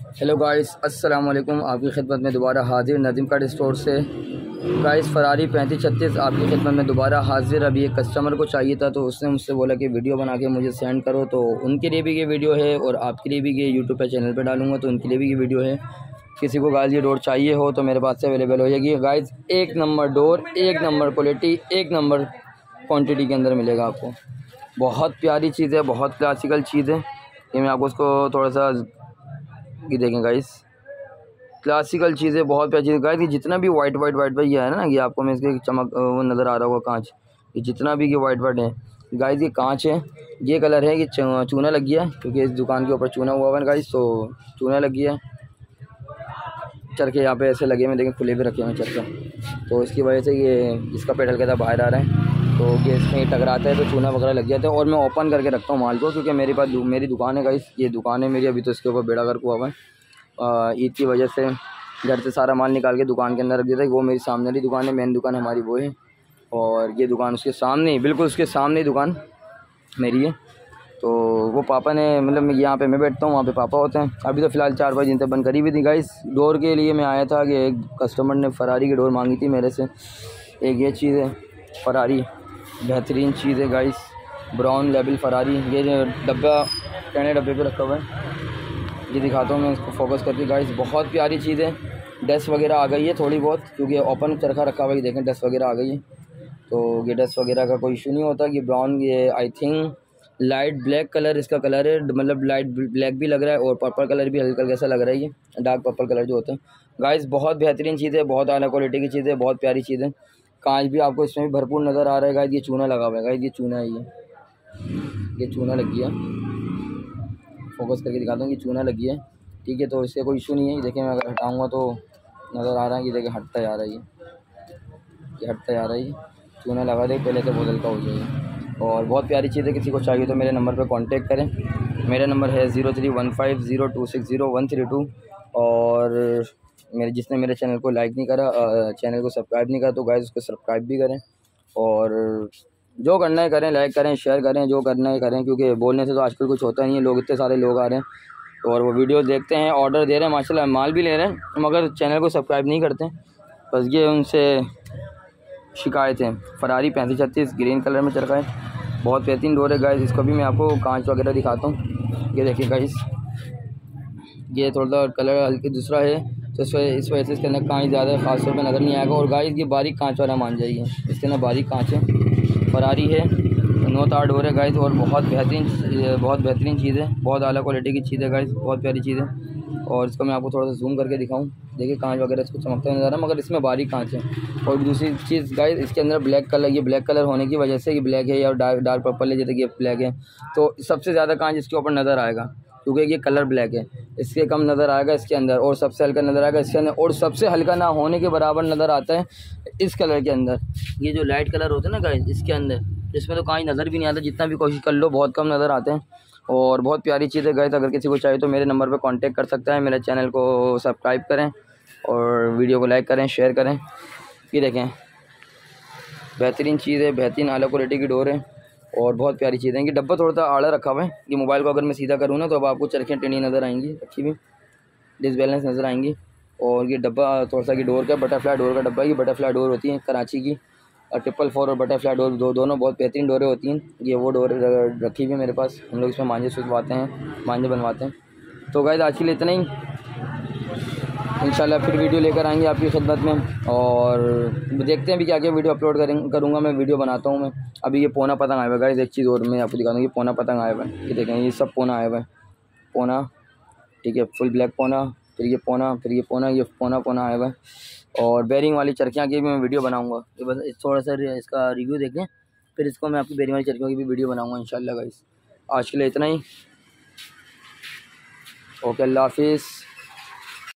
Hello guys, अस्सलाम वालेकुम। आपकी खिदमत में दोबारा हाजिर नदीम कार्ड स्टोर से। गाइस फरारी 3536 आपकी खिदमत में दोबारा हाजिर। अभी एक कस्टमर को चाहिए था तो उसने मुझसे बोला कि वीडियो बना के मुझे सेंड करो, तो उनके लिए भी ये वीडियो है और आपके लिए भी ये यूट्यूब पे चैनल पे डालूँगा तो उनके लिए भी ये वीडियो है। किसी को गाइस ये डोर चाहिए हो तो मेरे पास से अवेलेबल हो जाएगी। गाइस एक नंबर डोर, एक नंबर क्वालिटी, एक नंबर क्वान्टिटी के अंदर मिलेगा आपको। बहुत प्यारी चीज़ है, बहुत क्लासिकल चीज़ है। ये मैं आपको उसको थोड़ा सा ये देखें गाइस, क्लासिकल चीज़ें बहुत प्यारी चीज़ गाइस। ये जितना भी वाइट ये है ना, ये आपको मैं इसके चमक वो नज़र आ रहा होगा कांच, ये जितना भी ये वाइट है गाइस, ये कांच है। ये कलर है, ये चूना लग गया क्योंकि इस दुकान के ऊपर चूना हुआ है गाइस, तो चूना लग गया। चरखे यहाँ पे ऐसे लगे हुए देखें, खुले भी रखे हुए चरखे, तो इसकी वजह से ये इसका पेट हल्का सा बाहर आ रहा है, तो ये इसमें टकराता है तो चूना वगैरह लग जाता है। और मैं ओपन करके रखता हूँ माल को क्योंकि मेरे पास मेरी दुकान है गाइस, ये दुकान है मेरी। अभी तो इसके ऊपर बेड़ा गर्क हुआ हुआ है, ईद की वजह से घर से सारा माल निकाल के दुकान के अंदर रख दिया था। वो मेरी सामने वाली दुकान है, मेन दुकान हमारी वो है, और ये दुकान उसके सामने ही, बिल्कुल उसके सामने ही दुकान मेरी है। तो वो पापा ने, मतलब यहाँ पे मैं बैठता हूँ, वहाँ पे पापा होते हैं। अभी तो फ़िलहाल 4-5 दिन तक बंद करी हुई थी गाइस। डोर के लिए मैं आया था कि एक कस्टमर ने फरारी की डोर मांगी थी मेरे से। एक ये चीज़ है फरारी, बेहतरीन चीज़ है गाइस, ब्राउन लेबल फरारी। ये डब्बा टेने डब्बे पे रखा हुआ है, ये दिखाता हूँ मैं इसको फोकस करके गाइस। बहुत प्यारी चीज़ है। डस्ट वगैरह आ गई है थोड़ी बहुत क्योंकि ओपन चरखा रखा हुआ है, देखें डस्ट वगैरह आ गई है। तो ये डस्ट वगैरह का कोई इशू नहीं होता। ये ब्राउन, ये I think light black colour इसका कलर है, मतलब लाइट ब्लैक भी लग रहा है और पर्पल कलर भी हल्का कैसा लग रहा है, ये डार्क पर्पल कलर जो होते हैं गाइस। बहुत बेहतरीन चीज़ है, बहुत आला क्वालिटी की चीज़ है, बहुत प्यारी चीज़ है। कांच भी आपको इसमें भी भरपूर नज़र आ रहा है गाइस। ये चूना लगा हुआ है गाइस, ये चूना है, ये चूना लग गया। फोकस करके दिखाता हूँ, ये चूना लगी है, ठीक है। तो इससे कोई इशू नहीं है। ये देखें, मैं अगर हटाऊँगा तो नज़र आ रहा है, ये देखें हटता जा रहा है, ये हटता जा रहा है। ये चूना लगा दे पहले से बोतल का हो जाएगा। और बहुत प्यारी चीज़ है। किसी को चाहिए तो मेरे नंबर पर कांटेक्ट करें। मेरा नंबर है 031502600132। और जिसने मेरे चैनल को लाइक नहीं करा, चैनल को सब्सक्राइब नहीं करा, तो गाइस उसको सब्सक्राइब भी करें। और जो करना है करें, लाइक करें, शेयर करें, जो करना है करें, क्योंकि बोलने से तो आजकल कुछ होता नहीं है। लोग, इतने सारे लोग आ रहे हैं और वो वीडियो देखते हैं, ऑर्डर दे रहे हैं, माशाल्लाह माल भी ले रहे हैं, मगर चैनल को सब्सक्राइब नहीं करते। बस ये उनसे शिकायत है। फरारी 3536 ग्रीन कलर में चरखा है, बहुत बेहतरीन डोर है गाइस। इसको भी मैं आपको कांच वगैरह दिखाता हूँ। ये देखिए गाइस, ये थोड़ा सा कलर हल्की दूसरा है, तो इस वजह से इसके अंदर कांच ज़्यादा खास तौर पर नज़र नहीं आएगा। और गाइस ये बारीक कांच वाला मान जाइए, इसके अंदर बारीक कांच है, फरारी है, 9 तार डोर है गाइस। और बहुत बेहतरीन चीज़ है, बहुत आला क्वालिटी की चीज़ है गाइस, बहुत प्यारी चीज़ है। और इसको मैं आपको थोड़ा सा जूम करके दिखाऊं, देखिए कांच वगैरह इसको चमकता नज़र आ रहा है, मगर इसमें बारीक कांच है। और दूसरी चीज़ गाइस, इसके अंदर ब्लैक कलर, ये ब्लैक कलर होने की वजह से, ये ब्लैक है या डार्क पर्पल है, जैसे कि ये ब्लैक है, तो सबसे ज़्यादा कांच इसके ऊपर नज़र आएगा क्योंकि ये कलर ब्लैक है। इसके कम नज़र आएगा इसके अंदर, और सबसे हल्का नज़र आएगा इसके अंदर, और सबसे हल्का ना होने के बराबर नज़र आता है इस कलर के अंदर। ये जो लाइट कलर होते हैं ना गाइस, इसके अंदर, इसमें तो कांच नज़र भी नहीं आता, जितना भी कोशिश कर लो बहुत कम नज़र आते हैं। और बहुत प्यारी चीज़ है गाइस। अगर किसी को चाहिए तो मेरे नंबर पर कांटेक्ट कर सकता है। मेरे चैनल को सब्सक्राइब करें और वीडियो को लाइक करें, शेयर करें। ये देखें, बेहतरीन चीज़ है, बेहतरीन आला क्वालिटी की डोर है और बहुत प्यारी चीज़ है। ये डब्बा थोड़ा सा आड़ा रखा हुआ है, ये मोबाइल को अगर मैं सीधा करूँ ना तो अब आपको चरखियाँ टेढ़ी नज़र आएंगी, रखी हुई डिसबैलेंस नज़र आएंगी। और ये डब्बा थोड़ा सा, ये डोर का बटरफ्लाई डोर का डब्बा है। ये बटरफ्लाई डोर होती है कराची की, और 444 और बटरफ्लाई डोर दोनों बहुत बेहतरीन डोरें होती हैं। ये वो डोर रखी हुई है मेरे पास, हम लोग इसमें मांझे सुलवाते हैं, मांझे बनवाते हैं। तो गाइस आज के लिए इतना ही, इंशाल्लाह फिर वीडियो लेकर आएंगे आपकी खिदमत में। और देखते हैं अभी क्या क्या वीडियो अपलोड करूँगा मैं, वीडियो बनाता हूँ मैं। अभी ये पोना पतंग आया हुआ है गाइस, एक चीज़ और मैं आपको दिखा दूँ, ये पोना पतंग आया हुआ है, ये देखें, ये सब पोना आया हुआ है, पोना, ठीक है, फुल ब्लैक पोना, फिर ये पोना, फिर ये पोना, ये पोना आया हुआ है। और बेरिंग वाली चरखियाँ की भी मैं वीडियो बनाऊंगा। ये बस थोड़ा सा इसका रिव्यू देखें, फिर इसको मैं आपकी बेरिंग वाली चरखियों की भी वीडियो बनाऊंगा इंशाल्लाह गाइस। आज के लिए इतना ही, ओके, अल्लाह हाफिज़।